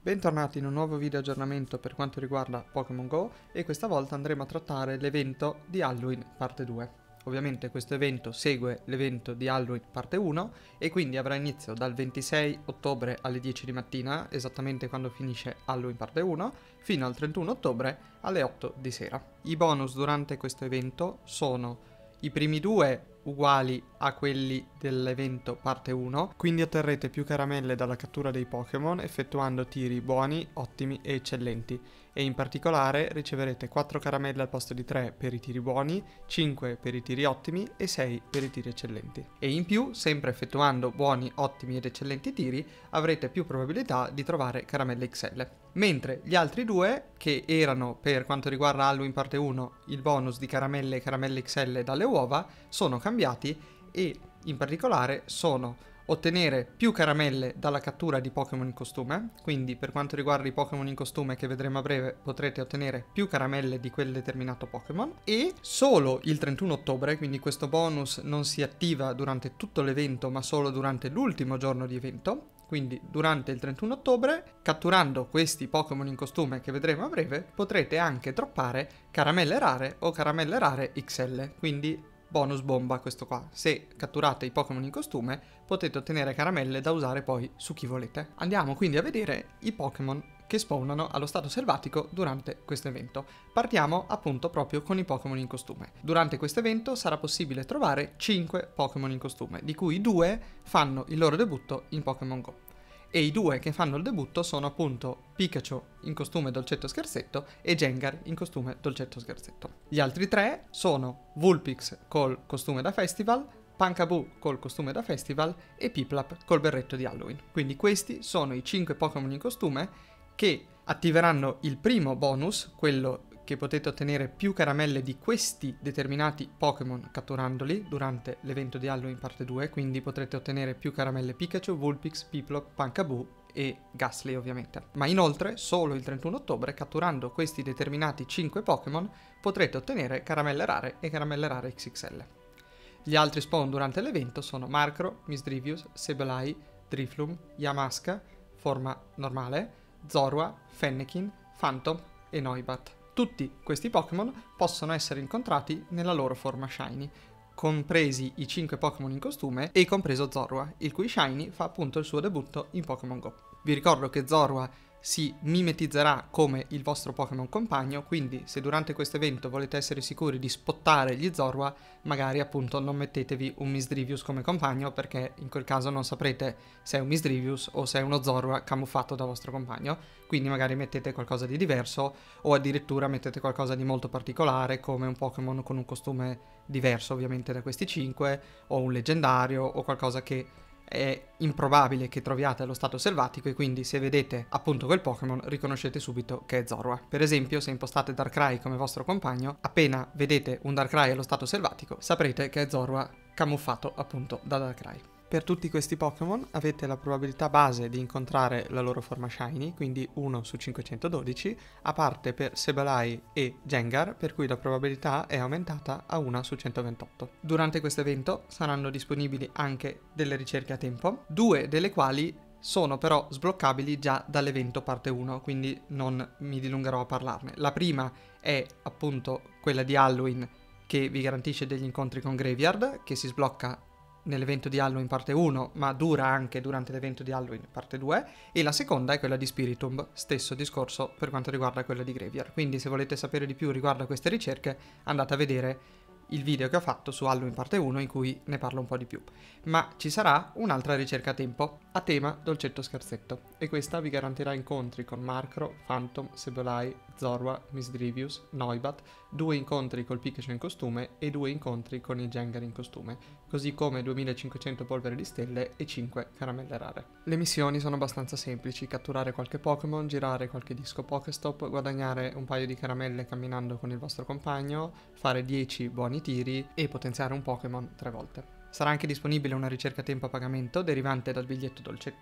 Bentornati in un nuovo video aggiornamento per quanto riguarda Pokémon Go e questa volta andremo a trattare l'evento di Halloween parte 2. Ovviamente questo evento segue l'evento di Halloween parte 1 e quindi avrà inizio dal 26 ottobre alle 10 di mattina, esattamente quando finisce Halloween parte 1, fino al 31 ottobre alle 8 di sera. I bonus durante questo evento sono i primi due uguali a quelli dell'evento parte 1, quindi otterrete più caramelle dalla cattura dei Pokémon effettuando tiri buoni, ottimi e eccellenti, e in particolare riceverete 4 caramelle al posto di 3 per i tiri buoni, 5 per i tiri ottimi e 6 per i tiri eccellenti. E in più, sempre effettuando buoni, ottimi ed eccellenti tiri, avrete più probabilità di trovare caramelle XL. Mentre gli altri due, che erano per quanto riguarda Halloween parte 1 il bonus di caramelle e caramelle XL dalle uova, sono cambiati e in particolare sono ottenere più caramelle dalla cattura di Pokémon in costume, quindi per quanto riguarda i Pokémon in costume che vedremo a breve potrete ottenere più caramelle di quel determinato Pokémon, e solo il 31 ottobre, quindi questo bonus non si attiva durante tutto l'evento ma solo durante l'ultimo giorno di evento. Quindi durante il 31 ottobre, catturando questi Pokémon in costume che vedremo a breve, potrete anche droppare caramelle rare o caramelle rare XL, quindi bonus bomba questo qua. Se catturate i Pokémon in costume potete ottenere caramelle da usare poi su chi volete. Andiamo quindi a vedere i Pokémon che spawnano allo stato selvatico durante questo evento. Partiamo appunto proprio con i Pokémon in costume. Durante questo evento sarà possibile trovare 5 Pokémon in costume, di cui 2 fanno il loro debutto in Pokémon Go. E i due che fanno il debutto sono appunto Pikachu in costume dolcetto scherzetto e Gengar in costume dolcetto scherzetto. Gli altri 3 sono Vulpix col costume da festival, Pumpkaboo col costume da festival e Piplup col berretto di Halloween. Quindi questi sono i 5 Pokémon in costume che attiveranno il primo bonus, quello che potete ottenere più caramelle di questi determinati Pokémon catturandoli durante l'evento di Halloween parte 2, quindi potrete ottenere più caramelle Pikachu, Vulpix, Piplup, Pumpkaboo e Gastly ovviamente. Ma inoltre, solo il 31 ottobre, catturando questi determinati 5 Pokémon, potrete ottenere caramelle rare e caramelle rare XXL. Gli altri spawn durante l'evento sono Markro, Misdreavus, Sableye, Drifloon, Yamaska, forma normale, Zorua, Fennekin, Phantom e Noibat. Tutti questi Pokémon possono essere incontrati nella loro forma Shiny, compresi i 5 Pokémon in costume e compreso Zorua, il cui Shiny fa appunto il suo debutto in Pokémon Go. Vi ricordo che Zorua si mimetizzerà come il vostro Pokémon compagno, quindi se durante questo evento volete essere sicuri di spottare gli Zorua, magari appunto non mettetevi un Misdreavus come compagno, perché in quel caso non saprete se è un Misdreavus o se è uno Zorua camuffato da vostro compagno, quindi magari mettete qualcosa di diverso o addirittura mettete qualcosa di molto particolare come un Pokémon con un costume diverso ovviamente da questi 5 o un leggendario o qualcosa che è improbabile che troviate allo stato selvatico e quindi se vedete appunto quel Pokémon riconoscete subito che è Zorua. Per esempio, se impostate Darkrai come vostro compagno, appena vedete un Darkrai allo stato selvatico saprete che è Zorua camuffato appunto da Darkrai. Per tutti questi Pokémon avete la probabilità base di incontrare la loro forma Shiny, quindi 1 su 512, a parte per Sableye e Gengar, per cui la probabilità è aumentata a 1 su 128. Durante questo evento saranno disponibili anche delle ricerche a tempo, 2 delle quali sono però sbloccabili già dall'evento parte 1, quindi non mi dilungherò a parlarne. La prima è appunto quella di Halloween, che vi garantisce degli incontri con Graveyard, che si sblocca nell'evento di Halloween parte 1, ma dura anche durante l'evento di Halloween parte 2, e la seconda è quella di Spiritomb, stesso discorso per quanto riguarda quella di Graveyard. Quindi se volete sapere di più riguardo a queste ricerche andate a vedere il video che ho fatto su Halloween parte 1 in cui ne parlo un po' di più. Ma ci sarà un'altra ricerca a tempo, a tema dolcetto scherzetto, e questa vi garantirà incontri con Markro, Phantom, Sableye, Zorua, Misdreavus, Noibat, 2 incontri col Pikachu in costume e 2 incontri con il Gengar in costume, così come 2500 polvere di stelle e 5 caramelle rare. Le missioni sono abbastanza semplici: catturare qualche Pokémon, girare qualche disco Pokéstop, guadagnare un paio di caramelle camminando con il vostro compagno, fare 10 buoni tiri e potenziare un Pokémon 3 volte. Sarà anche disponibile una ricerca a tempo a pagamento derivante dal biglietto dolcetto,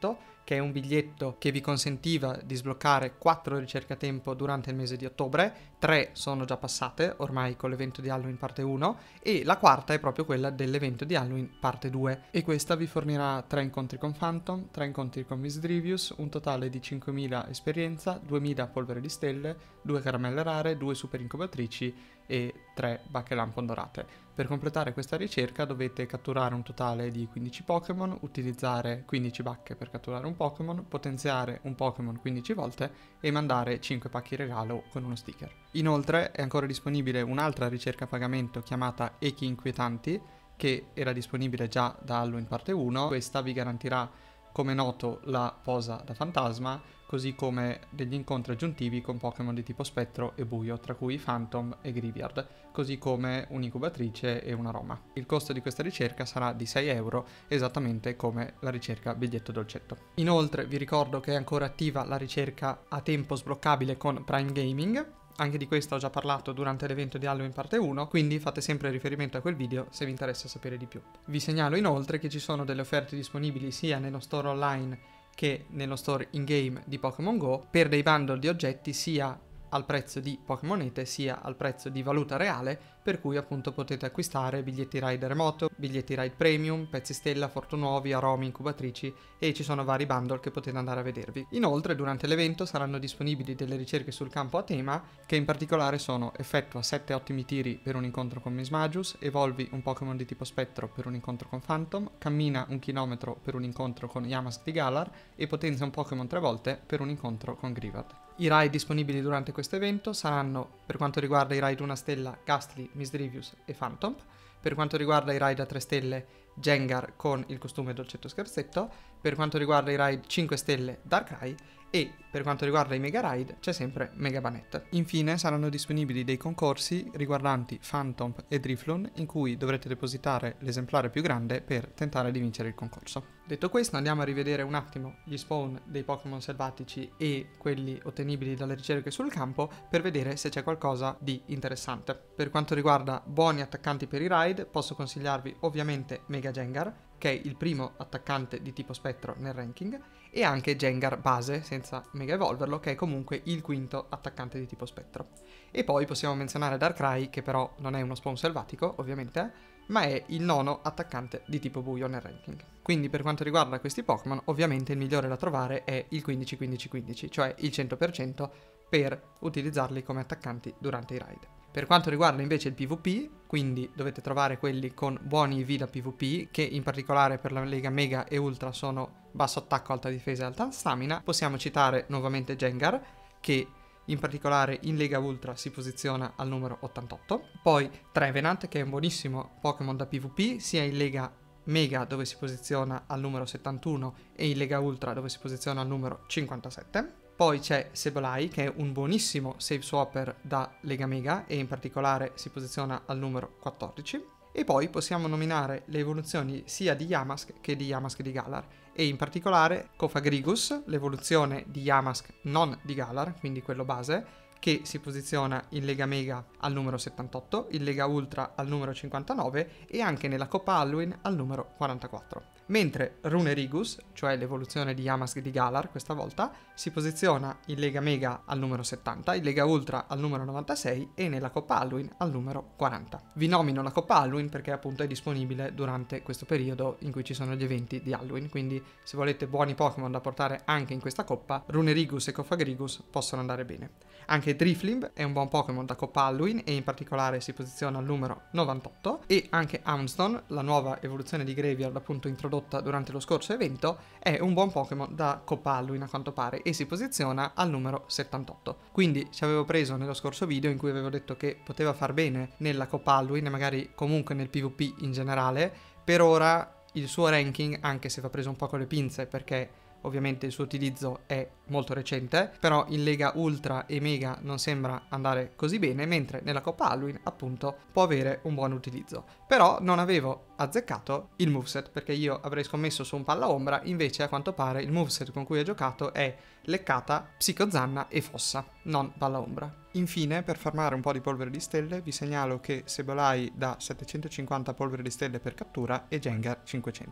che è un biglietto che vi consentiva di sbloccare 4 ricerche a tempo durante il mese di ottobre. 3 sono già passate ormai con l'evento di Halloween parte 1 e la quarta è proprio quella dell'evento di Halloween parte 2, e questa vi fornirà 3 incontri con Phantom, 3 incontri con Misdrevius, un totale di 5.000 esperienza, 2.000 polvere di stelle, 2 caramelle rare, 2 super incubatrici e 3 bacche lampon dorate. Per completare questa ricerca dovete catturare un totale di 15 Pokémon, utilizzare 15 bacche per catturare un Pokémon, potenziare un Pokémon 15 volte e mandare 5 pacchi regalo con uno sticker. Inoltre è ancora disponibile un'altra ricerca a pagamento chiamata Echi Inquietanti, che era disponibile già da Halloween parte 1. Questa vi garantirà, come noto, la posa da fantasma, così come degli incontri aggiuntivi con Pokémon di tipo spettro e buio, tra cui Phantom e Griviard, così come un'incubatrice e una Roma. Il costo di questa ricerca sarà di 6 euro, esattamente come la ricerca biglietto dolcetto. Inoltre vi ricordo che è ancora attiva la ricerca a tempo sbloccabile con Prime Gaming. Anche di questo ho già parlato durante l'evento di Halloween parte 1, quindi fate sempre riferimento a quel video se vi interessa sapere di più. Vi segnalo inoltre che ci sono delle offerte disponibili sia nello store online che nello store in-game di Pokémon Go per dei bundle di oggetti sia al prezzo di Pokémonete sia al prezzo di valuta reale, per cui appunto potete acquistare biglietti ride remoto, biglietti ride premium, pezzi stella, fortunuovi, aromi, incubatrici, e ci sono vari bundle che potete andare a vedervi. Inoltre durante l'evento saranno disponibili delle ricerche sul campo a tema, che in particolare sono: effettua 7 ottimi tiri per un incontro con Mismagius, evolvi un Pokémon di tipo spettro per un incontro con Phantom, cammina 1 chilometro per un incontro con Yamask di Galar e potenzia un Pokémon 3 volte per un incontro con Grivat. I raid disponibili durante questo evento saranno, per quanto riguarda i raid 1 stella, Gastly, Misdrevius e Phantom; per quanto riguarda i raid a 3 stelle, Gengar con il costume dolcetto scherzetto; per quanto riguarda i raid 5 stelle, Darkrai; e per quanto riguarda i mega raid c'è sempre Mega Banette. Infine saranno disponibili dei concorsi riguardanti Phantom e Drifloon, in cui dovrete depositare l'esemplare più grande per tentare di vincere il concorso. Detto questo, andiamo a rivedere un attimo gli spawn dei Pokémon selvatici e quelli ottenibili dalle ricerche sul campo per vedere se c'è qualcosa di interessante. Per quanto riguarda buoni attaccanti per i raid, posso consigliarvi ovviamente Mega Gengar, che è il primo attaccante di tipo spettro nel ranking, e anche Gengar base, senza mega evolverlo, che è comunque il quinto attaccante di tipo spettro. E poi possiamo menzionare Darkrai, che però non è uno spawn selvatico, ovviamente, ma è il nono attaccante di tipo buio nel ranking. Quindi per quanto riguarda questi Pokémon, ovviamente il migliore da trovare è il 15-15-15, cioè il 100% per utilizzarli come attaccanti durante i raid. Per quanto riguarda invece il PvP, quindi dovete trovare quelli con buoni EV da PvP, che in particolare per la Lega Mega e Ultra sono basso attacco, alta difesa e alta stamina. Possiamo citare nuovamente Gengar, che in particolare in Lega Ultra si posiziona al numero 88. Poi Trevenant, che è un buonissimo Pokémon da PvP, sia in Lega Mega dove si posiziona al numero 71 e in Lega Ultra dove si posiziona al numero 57. Poi c'è Sableye, che è un buonissimo save swapper da Lega Mega e in particolare si posiziona al numero 14. E poi possiamo nominare le evoluzioni sia di Yamask che di Yamask di Galar, e in particolare Cofagrigus, l'evoluzione di Yamask non di Galar, quindi quello base, che si posiziona in Lega Mega al numero 78, in Lega Ultra al numero 59 e anche nella Coppa Halloween al numero 44. Mentre Runerigus, cioè l'evoluzione di Yamask di Galar questa volta, si posiziona in Lega Mega al numero 70, in Lega Ultra al numero 96 e nella Coppa Halloween al numero 40. Vi nomino la Coppa Halloween perché appunto è disponibile durante questo periodo in cui ci sono gli eventi di Halloween, quindi se volete buoni Pokémon da portare anche in questa Coppa, Runerigus e Cofagrigus possono andare bene. Anche Drifloon è un buon Pokémon da Coppa Halloween e in particolare si posiziona al numero 98, e anche Houndstone, la nuova evoluzione di Graveyard appunto introdotta durante lo scorso evento, è un buon Pokémon da Coppa Halloween a quanto pare e si posiziona al numero 78. Quindi ci avevo preso nello scorso video in cui avevo detto che poteva far bene nella Coppa Halloween e magari comunque nel PvP in generale. Per ora il suo ranking, anche se va preso un po' con le pinze perché ovviamente il suo utilizzo è molto recente, però in Lega Ultra e Mega non sembra andare così bene, mentre nella Coppa Halloween appunto può avere un buon utilizzo. Però non avevo azzeccato il moveset, perché io avrei scommesso su un Palla Ombra, invece a quanto pare il moveset con cui ho giocato è Leccata, Psicozanna e Fossa, non Palla Ombra. Infine, per farmare un po' di polvere di stelle, vi segnalo che Sableye dà 750 polvere di stelle per cattura e Gengar 500.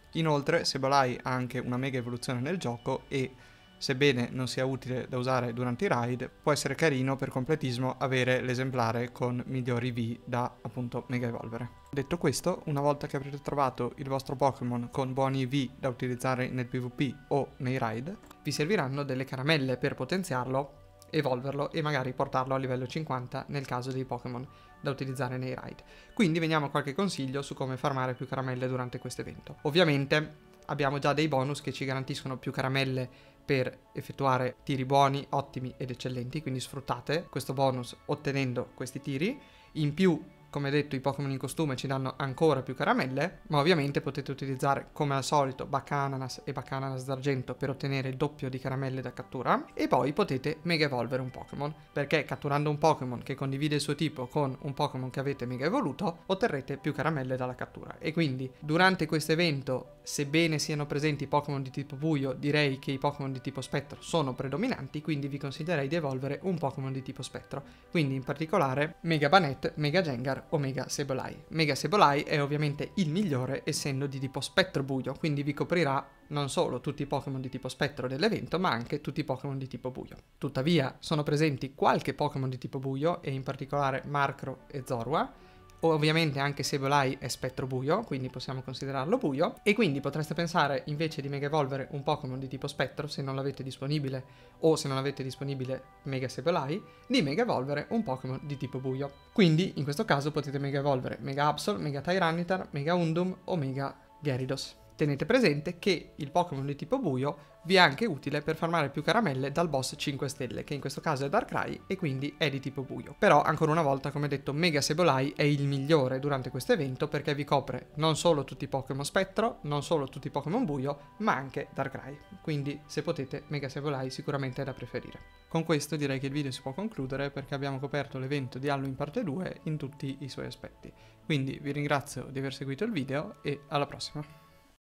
Inoltre Sableye ha anche una mega evoluzione nel gioco e, sebbene non sia utile da usare durante i raid, può essere carino per completismo avere l'esemplare con migliori V da appunto mega evolvere. Detto questo, una volta che avrete trovato il vostro Pokémon con buoni V da utilizzare nel PvP o nei raid, vi serviranno delle caramelle per potenziarlo, evolverlo e magari portarlo a livello 50 nel caso dei Pokémon da utilizzare nei raid. Quindi veniamo a qualche consiglio su come farmare più caramelle durante questo evento. Ovviamente abbiamo già dei bonus che ci garantiscono più caramelle per effettuare tiri buoni, ottimi ed eccellenti, quindi sfruttate questo bonus ottenendo questi tiri. In più, come detto, i Pokémon in costume ci danno ancora più caramelle, ma ovviamente potete utilizzare come al solito Baccananas e Baccananas d'argento per ottenere il doppio di caramelle da cattura, e poi potete mega evolvere un Pokémon, perché catturando un Pokémon che condivide il suo tipo con un Pokémon che avete mega evoluto, otterrete più caramelle dalla cattura. E quindi durante questo evento, sebbene siano presenti Pokémon di tipo buio, direi che i Pokémon di tipo spettro sono predominanti, quindi vi consiglierei di evolvere un Pokémon di tipo spettro, quindi in particolare Mega Banette, Mega Gengar o Mega Sableye. Mega Sableye è ovviamente il migliore essendo di tipo spettro buio, quindi vi coprirà non solo tutti i Pokémon di tipo spettro dell'evento, ma anche tutti i Pokémon di tipo buio. Tuttavia sono presenti qualche Pokémon di tipo buio, e in particolare Marcro e Zorua. Ovviamente anche Sableye è spettro buio, quindi possiamo considerarlo buio, e quindi potreste pensare, invece di mega evolvere un Pokémon di tipo spettro, se non l'avete disponibile, o se non avete disponibile Mega Sableye, di mega evolvere un Pokémon di tipo buio. Quindi in questo caso potete mega evolvere Mega Absol, Mega Tyranitar, Mega Undum o Mega Gyarados. Tenete presente che il Pokémon di tipo buio vi è anche utile per farmare più caramelle dal boss 5 stelle, che in questo caso è Darkrai e quindi è di tipo buio. Però, ancora una volta, come detto, Mega Sableye è il migliore durante questo evento perché vi copre non solo tutti i Pokémon spettro, non solo tutti i Pokémon buio, ma anche Darkrai. Quindi, se potete, Mega Sableye sicuramente è da preferire. Con questo direi che il video si può concludere perché abbiamo coperto l'evento di Halloween parte 2 in tutti i suoi aspetti. Quindi vi ringrazio di aver seguito il video e alla prossima!